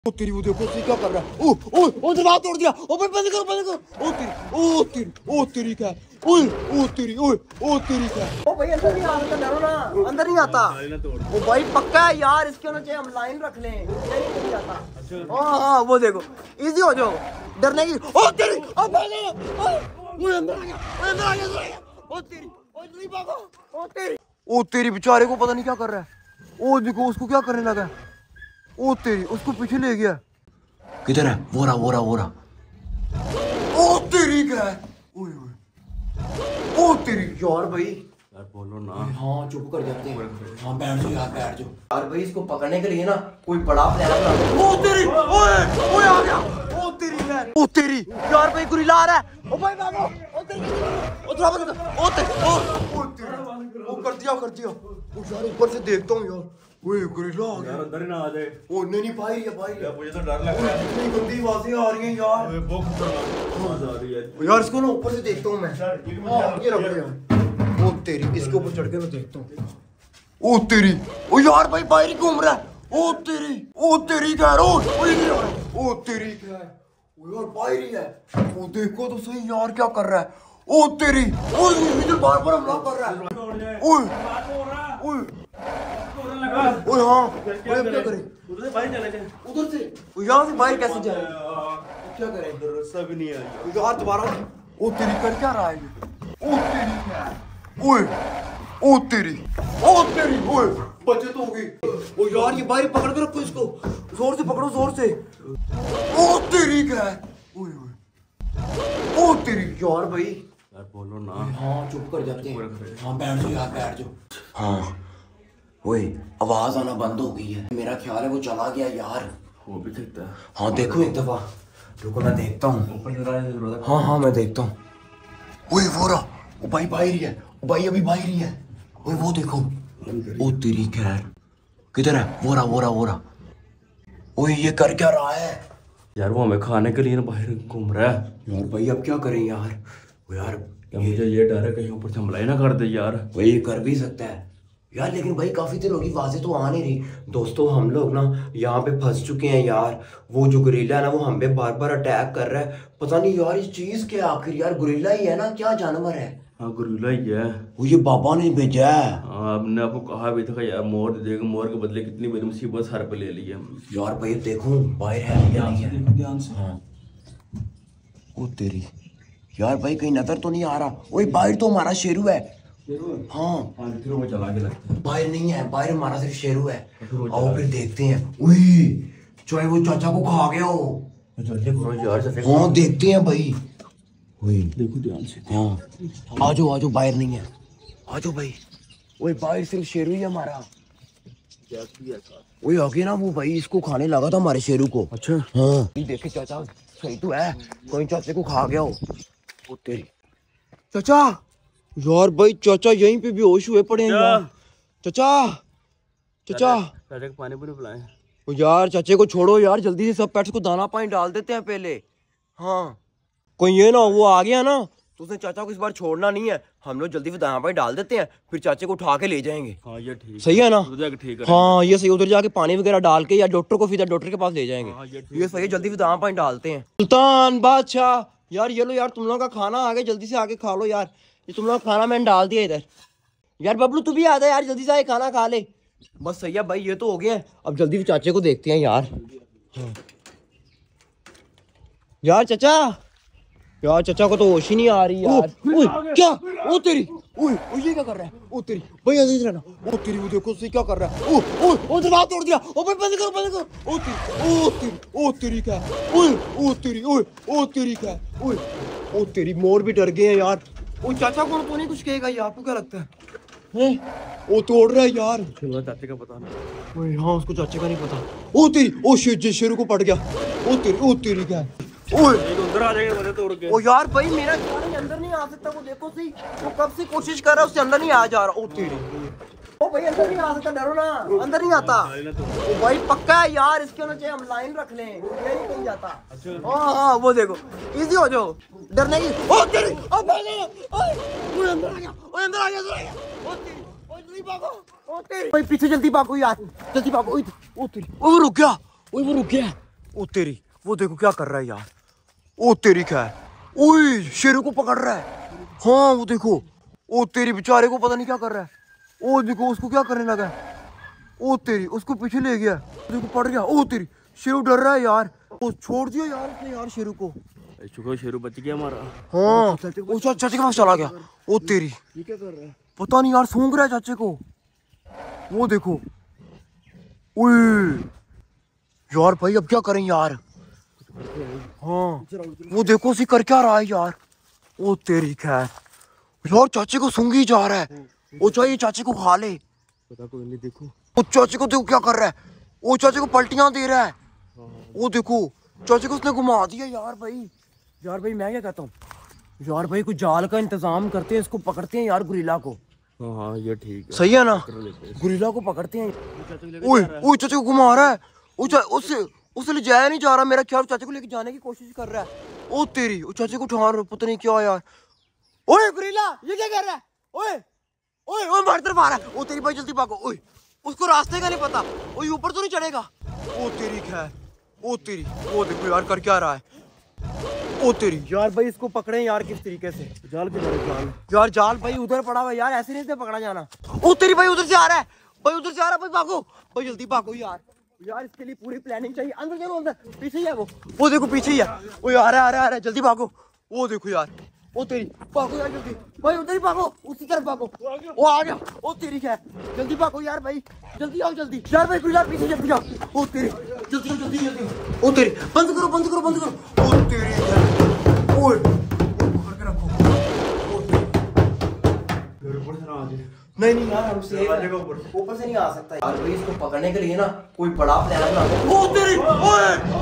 ओ तेरी वो देखो क्या कर रहा है। ओ ओ दरवाजा तोड़ दिया। ओ भाई बंद करो। ओ तेरी क्या। ओ तेरी क्या। ओ भाई अंदर नहीं आ सकता, डरो ना, अंदर नहीं आता। ओ भाई पक्का है यार, इसके होना चाहिए, हम लाइन रख लें, नहीं आता। हाँ वो देखो इजी हो जाओ डरने की। ओ तेरी ओ भाई अंदर आ गया। ओ तेरी ओ नहीं भागो। ओ तेरी बेचारे को पता नहीं क्या कर रहा है। ओ देखो उसको क्या करने लगा। ओ तेरी उसको पीछे ले गया। किधर है? वो रहा। ओ तेरी क्या है। ओ तेरी यार भाई यार बोलो ना। हाँ चुप कर जाते हैं। हाँ बैठ जाओ यार भाई इसको पकड़ने के लिए ना कोई बड़ा प्लान बना। ओ तेरी ओए आ गया। ओ तेरी यार, ओ तेरी यार भाई गुरिल्ला आ रहा है। ओ भाई भागो। ओ तेरी ओ थोड़ा बंद कर। ओ तेरी ओ कर दिया। ओ यार ऊपर से देखता हूँ यार। ओए गुरिल्ला आ गया। यार अंदर ही ना आ जाए। ओ नहीं बाहर ही है। यार मुझे तो डर लग रहा है। इतनी गंदी आवाजें आ रही हैं यार। ओए बहुत खतरनाक आवाज आ रही है यार इसको ना ऊपर से देखता हूँ मैं। ये रख यार। ओ तेरी इसके ऊपर चढ़ के मैं देखता हूँ। ओ तेरी ओ यार भाई बाहर ही घूम रहा है। ओ तेरी क्या है। ओ तेरी क्या है। ओ यार बाहर ही है। ओ देखो तो सही यार क्या कर रहा है। ओ तेरी ओ इधर बार हमला कर रहा है। ओए हाँ क्या करें। उधर से बाहर चले जाए। उधर से यहाँ से बाहर कैसे जाए। क्या करें, उधर रास्ता भी नहीं है यार दोबारा। ओ तेरी कर क्या रहा है। ओ तेरी क्या है। ओ तेरी ओए बचत हो गई। ओ यार ये बाहर पकड़ के रखो इसको, जोर से पकड़ो जोर से। ओ तेरी क्या है। ओ तेरी यार भाई यार बोलो ना। हाँ चुप कर जाते हैं। हाँ बैठ जाओ। हाँ ओए आवाज आना बंद हो गई है, मेरा ख्याल है वो चला गया यार। हो भी सकता है। हाँ देखो एक दफा, रुको मैं देखता हूँ। ऊपर से जरूरत है। हाँ मैं देखता हूँ। ओए वो रहा, वो भाई बाहर ही है। भाई अभी बाहर ही है। ओए वो देखो। ओ तेरी खैर किधर है। वो रहा। ओए ये कर क्या रहा है। यार वो हमें खाने के लिए ना बाहर घूम रहा है। यार भाई अब क्या करें यार। वो यार मुझे ये डर है कहीं ऊपर से हमला ही ना कर दे यार। भाई ये कर भी सकता है यार, लेकिन भाई काफी देर होगी आवाजें तो आ नहीं रही। दोस्तों हम लोग ना यहाँ पे फंस चुके हैं यार। वो जो गुरिल्ला है ना वो हम पे बार बार अटैक कर रहा है। पता नहीं यार इस चीज क्या आखिर यार, गुरिल्ला ही है ना, क्या जानवर है। हाँ गुरिल्ला ही है। वो ये बाबा ने भेजा है। हाँ आपने आपको कहा भी था यार मोर देख, मोर के बदले कितनी बड़ी मुसीबत सर पे ले ली है। यार भाई देखो बाहर है या नहीं है। ध्यान से। हाँ ओ तेरी यार भाई कहीं नजर तो नहीं आ रहा। ओए बाहर तो हमारा शेरू है। हाँ फिर वो चला के लगता है। बाहर नहीं है, बाहर हमारा सिर्फ शेरू है। आओ फिर देखते हैं। उई चाहे वो चाचा को खा गया हो। जल्दी करो यार। हाँ देखते हैं भाई। ओए देखो ध्यान से। हाँ आ जाओ बाहर नहीं है। आ जाओ भाई। ओए बाहर सिर्फ शेरू ही है हमारा। ओए आगे ना वो भाई इसको खाने लगा था हमारे शेरू को। अच्छा हाँ देखे चाचा सही तो है, कोई चाचे को खा गया हो। ओ तेरी चाचा यार भाई चाचा यहीं पे बेहोश हुए पड़े हैं यार। चाचा को पानी पूरी पिलाएं। ओ यार चाचे को छोड़ो यार, जल्दी से सब पेट्स को दाना पानी डाल देते हैं पहले। हाँ कोई ये ना वो आ गया ना तो उसने चाचा को इस बार छोड़ना नहीं है। हम लोग जल्दी से दाना पानी डाल देते हैं, फिर चाचे को उठा के ले जाएंगे। हाँ ये ठीक सही है ना। ठीक है। हाँ ये सही, उधर जाके पानी वगैरह डाल के या डॉक्टर को फिर डॉक्टर के पास ले जाएंगे। हाँ, ये सही है, जल्दी से दाना पानी डालते हैं। सुल्तान बादशाह यार ये लो यार तुम लोगों का खाना आ गया, जल्दी से आके खा लो यार। ये तुम लोग खाना मैंने डाल दिया इधर। यार बबलू तू भी आ जा यार, जल्दी से आके खाना खा ले। बस सही है भाई ये तो हो गया है, अब जल्दी से चाचे को देखते हैं यार। यार चाचा को तो होश ही नहीं आ रही यार। ओए क्या ओ तेरी ओए ये क्या कर रहा है। ओ तेरी भाई इधर रहना। ओ तेरी वो देखो सही क्या कर रहा है। ओ दरवाजा तोड़ दिया। ओ भाई बंद करो। ओ तेरी क्या। ओ तेरी क्या। ओ तेरी मोर भी डर गए हैं यार। ओ चाचा को तो नहीं कुछ कहेगा ये, आपको क्या लगता है। वो तोड़ रहा है यार। चाचे का पता नहीं। ओए हाँ उसको चाचे का नहीं पता। ओ तेरी ओ शेरू को पड़ गया। ओ तेरी क्या। ओए उधर आ जाएगा मुझे तोड़ के। ओ यार भाई मेरा ख्याल अंदर नहीं आ सकता। वो देखो सही वो कब से कोशिश कर रहा है, उससे अंदर नहीं आ जा रहा। ओ तेरी ओ भाई अंदर नहीं आ सकता, डरो ना, अंदर नहीं आता। ओ भाई पक्का है यार, इसके होना चाहिए, हम लाइन रख लें, ये नहीं कहीं जाता। हाँ वो देखो इजी हो जाओ डरने की। ओ तेरी ओ भाई ओए अंदर आ गया। ओ तेरी ओ जल्दी भागो। ओ तेरी भाई पीछे जल्दी भागो यार, जल्दी भागो। ओ तेरी ओ वो रुक गया। ओ तेरी, वो देखो क्या कर रहा है यार। ओ तेरी क्या है, ओए शेरों को पकड़ रहा है। हाँ वो देखो, ओ तेरी बेचारे को पता नहीं क्या कर रहा है। ओ देखो उसको क्या करने लगा है। ओ तेरी, उसको पीछे ले गया, देखो पड़ गया। ओ तेरी, शेरू डर रहा है यार। ओ छोड़ दिया यार उसने यार शेरू को। शुक्र शेरू बच गया हमारा। हाँ वो चाचे के पास चला गया। ओ तेरी, ये क्या कर रहा है? पता नहीं यार, सूंघ रहा है चाचे को। वो देखो, ओए यार भाई अब क्या करें यार। हाँ वो देखो उसी कर क्या रहा है यार। ओ तेरी खैर यार, चाचे को सूंघ ही जा रहा है। ओ चाहिए चाचे को खा ले। पता कोई नहीं, देखो ओ चाचे को देखो क्या कर रहा है। ओ चाचे को पलटियां दे रहा है। वो देखो चाचे को उसने घुमा दिया यार भाई। यार भाई मैं क्या कहता हूँ यार भाई, कुछ जाल का इंतजाम करते हैं, इसको पकड़ते हैं यार गुरिल्ला को। हाँ ये ठीक है, सही है ना, गुरिल्ला को पकड़ते हैं। ओए ओए चाचे को घुमा रहा है। उसे ले जाया नहीं जा रहा, मेरा ख्याल चाचे को लेके जाने की कोशिश कर रहा है। ओ तेरी, ओ चाचे को उठा, पता नहीं क्या यार। ओए गुरिल्ला ये क्या कर रहा है। ओए ओए ओए हमारी तरफ आ रहा है। ओ तेरी भाई जल्दी भागो। ओए उसको रास्ते का नहीं पता, ओए ऊपर तो नहीं चढ़ेगा। ओ तेरी खैर, ओ तेरी, ओ देखो यार कर क्या रहा है। ओ तेरी यार भाई, इसको पकड़े यार किस तरीके से। जाल के जाल यार जाल भाई उधर पड़ा हुआ यार, ऐसे नहीं से पकड़ा जाना। ओ तेरी भाई उधर से आ रहा है, भाई उधर से आ रहा है, भाई भागो भाई जल्दी भागो यार। यार इसके लिए पूरी प्लानिंग चाहिए। अंदर चलो, अंदर पीछे ही है वो देखो पीछे ही है। वो आ रहा है जल्दी भागो। वो देखो यार, ओ तेरी भागो यार जल्दी भाई, उधर ही भागो, उसी तरफ भागो। वो आ गया। ओ तेरी क्या है, जल्दी भागो यार भाई, जल्दी आओ जल्दी यार भाई, यार पीछे जल्दी आओ। ओ तेरी जल्दी जल्दी जल्दी। ओ तेरी बंद करो बंद करो बंद करो। ओ तेरी ओए पकड़ के रखो। ऊपर से ना आ जाए। नहीं नहीं यार, हमसे ऊपर से नहीं आ सकता यार भाई। इसको पकड़ने के लिए ना कोई बड़ा प्लान बना। ओ तेरी ओए